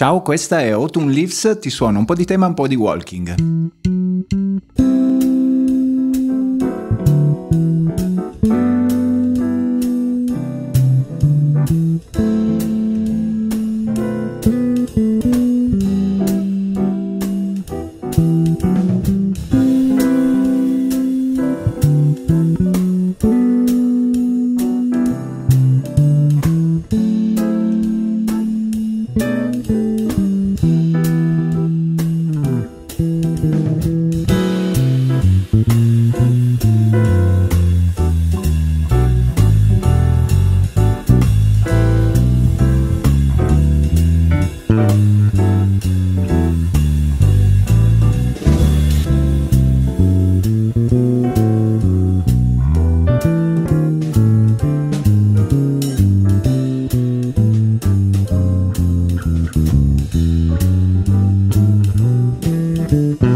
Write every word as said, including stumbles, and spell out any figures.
Ciao, questa è Autumn Leaves, ti suono un po' di tema, un po' di walking. Thank you.